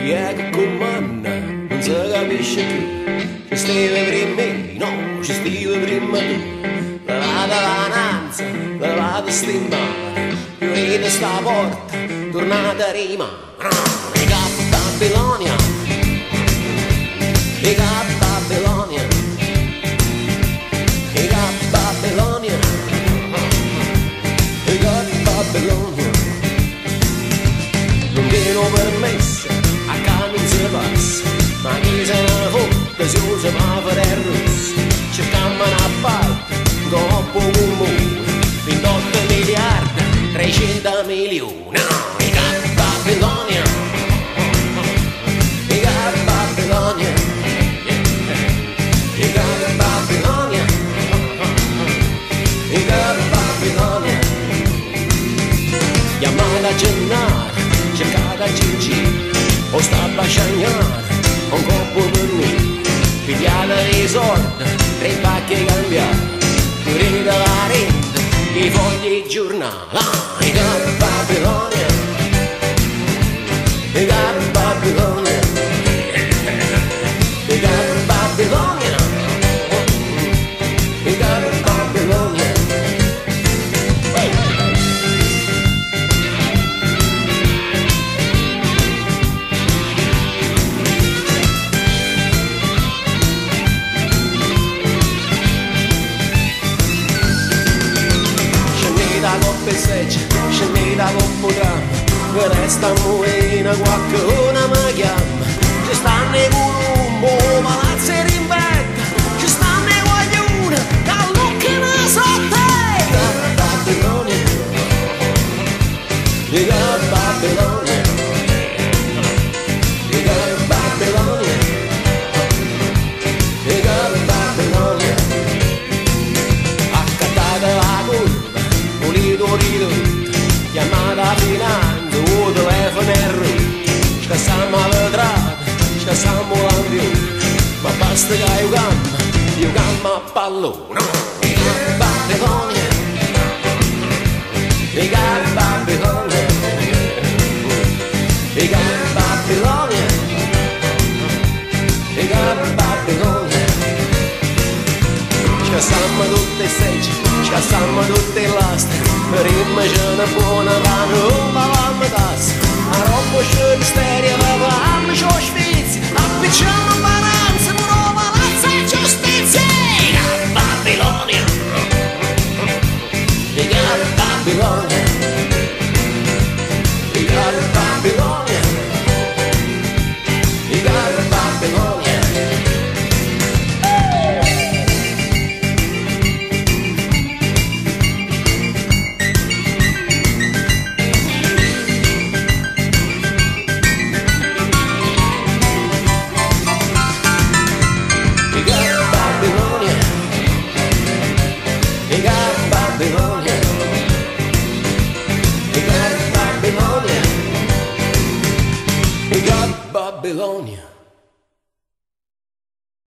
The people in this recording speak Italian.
è che comanda, non si capisce più. Ci stive prima me, no, ci stive prima tu. Levate l'avananza, levate stimbare, chiudete sta porta, tornate a Rima. E capo Babilonia, e capo Babilonia, e capo Babilonia, e capo Babilonia. Non viene permesso, a casa non si passa, ma chi se ne fotte si usa per fare il rosso. Cercammo una parte, dopo un muro, 28 miliardi, 300 milioni. E capo Babilonia, e capo Babilonia, e capo Babilonia, e capo Babilonia. Chiamata a Gennaro, cercata a Gigi, o sta a Basciagnare, un coppo per me, pigliata dei soldi, 3 pacche cambiate, pulita la rete, i fogli giornali. E capo Babilonia, e capo Babilonia, e capo Babilonia, e capo Babilonia. Scendete a computer, che resta a Moena, qualcuno mi chiama. Ci stanno i Colombo, palazzi rimbetta, ci stanno i guaglioni, che lucchino sotto. E Babilonia, e Babilonia, e Babilonia, e Babilonia. Accattate la curva, pulito ridotto, chiamata finanza, o telefono è rotto. Scassiamo la vetrata, scassiamo l'ambiente, ma basta che io gamma a pallone. E che Babilonia, e che Babilonia, e che Babilonia, e che Babilonia. Scassammo tutte e 16, scassammo tutte le lastre, prima c'è una buona mano, ma la metà, a roba c'è misterio,